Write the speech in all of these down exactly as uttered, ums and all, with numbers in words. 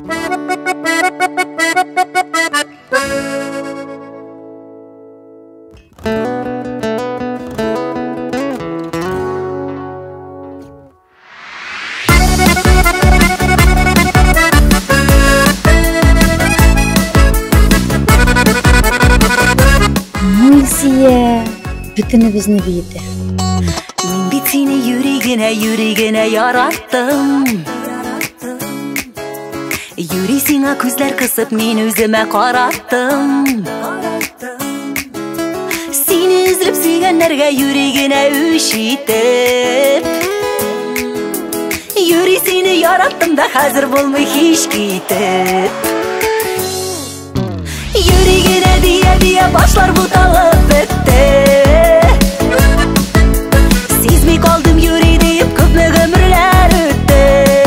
Ильсия, бүтінімізді бейді. Мен бит сені юрегіне, юрегіне яраттым. Юри сиңа көзлер қысып, мен өзіме қараттым. Сені үзіліп сүйгенлерге юрегіне өшетіп. Юри сені яраттым да қазір болмай хеш кетіп. Юрегіне дия-дия башлар бұталып бітті. Сезмей қалдым юри deyip көпме өмірлер өтті.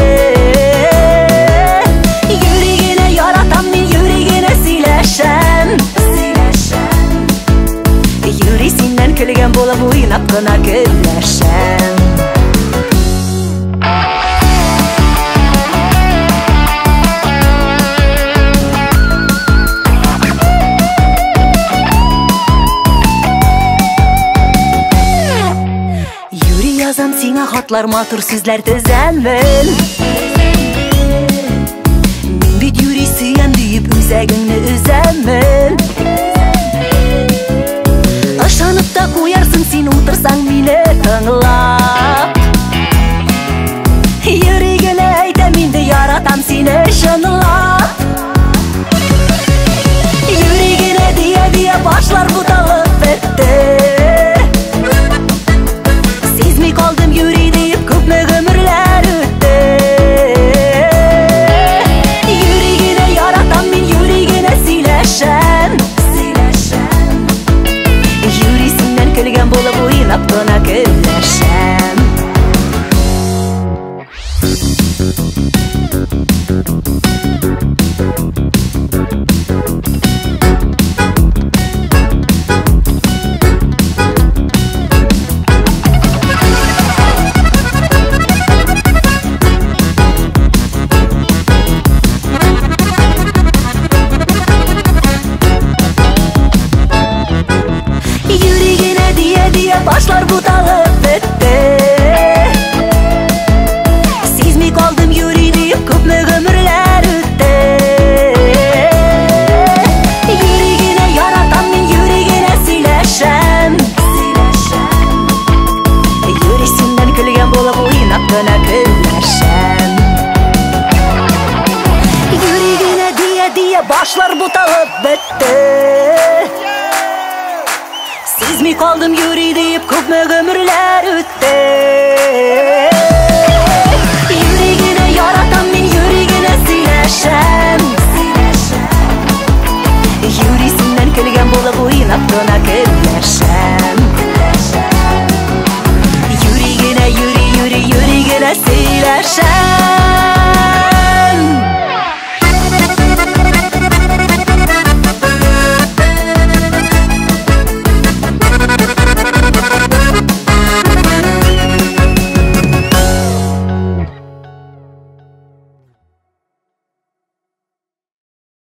Юрегіне яратам мен, юрегіне сөйлешем. Юри сенен күлген болып ойнап қына күлешем. Yazam сиңа хатлар, матур сүзләр төзәмен. Мен бит юри сөйем дейіп үзәгіңні үзәмен. Ышанып та қоярсың сен отырсаң мені тыңлап. Юрегіне әйтәм инде яратам сені шынлап. Юрегіне дия-дия башлар бұталып бітті. Kaldım yürü deyip köpme ömürler öttü. Yüreğine yaratan ben, yüreğine sileşen. Yürisinden külgen bulup oynap kına külleşen. Başlar budalıp bitti. Sezmey kaldım yürü deyip köpme ömürler öttü. Yüreğine yaratan ben, yüreğine sileşem. Yürisinden külgen bulup oynap kına külleşem. Yüreğine diye-diye başlar budalıp bitti. Sezmey kaldım yürü deyip köpme ömürler öttü.